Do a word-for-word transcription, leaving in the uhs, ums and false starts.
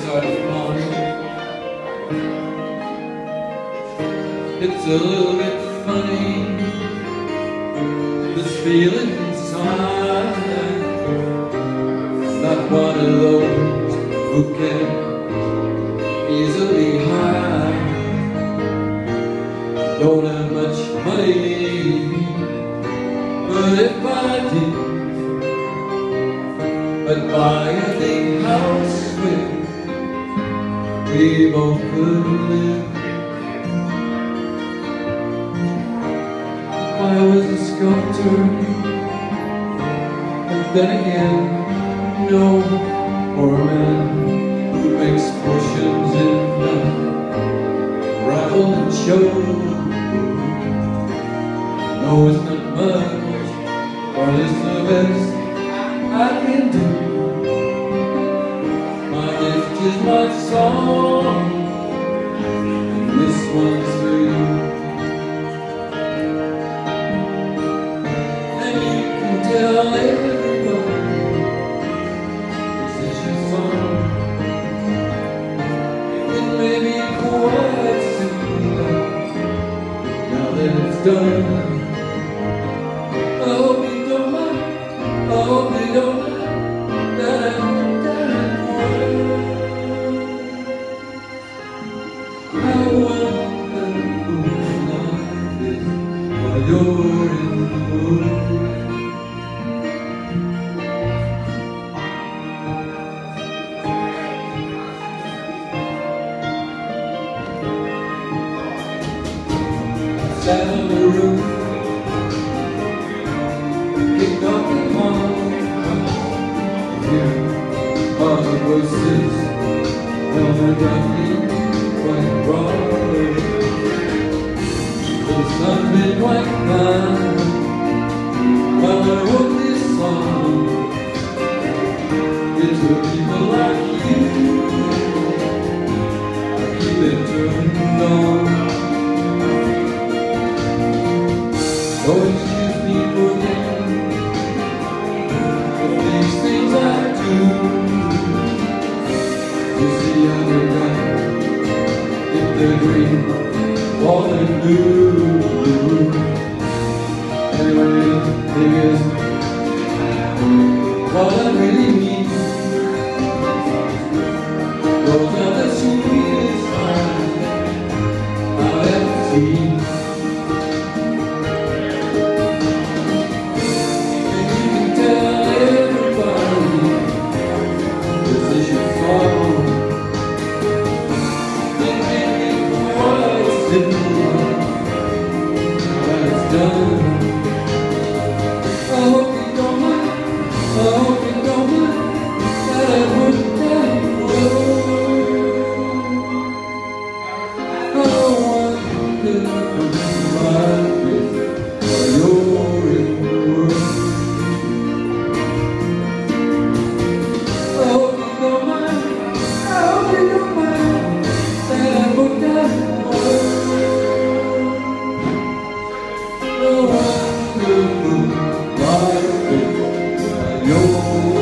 side of mine. It's a little bit funny, this feeling inside. Not one of those who can easily hide. Don't have much money, but if I did, I'd buy a big house where we both could live. If I was a sculptor, but then again, no, or a man who makes portions in the ravel and show. No, it's not much, but it's the best I can do. My gift is my song, and this one's for you. And you can tell everybody this is your song. It may be quite simple now that it's done. I hope you don't mind, I hope you don't mind that I put that in words. How wonderful life is while you're in the woods. Sat on the roof, kicked off the hall, here are the voices, well they're definitely quite wrong. The sun's been quite kind while I wrote this song. It's for people like you, I keep it turned on. Oh, excuse me for that, but these things I do. You see, I know that if they're green, all they're blue. Anyway, the thing is, what I really mean, those are the sweetest times I've ever seen. I hope you don't mind, I hope you don't mind that I put that in words. How wonderful life is while you're in the world. I hope you don't mind, I hope you don't mind that I put that in words. Oh, wonderful life is while you're